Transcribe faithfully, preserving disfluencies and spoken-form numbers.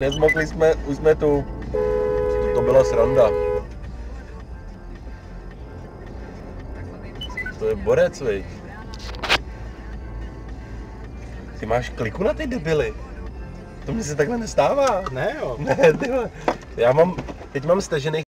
Nezmokli jsme, už jsme tu. To, to byla sranda. To je borec, viď? Ty máš kliku na ty debily. To mi se takhle nestává. Ne jo. Ne, ty vole. Já mám, teď mám stažených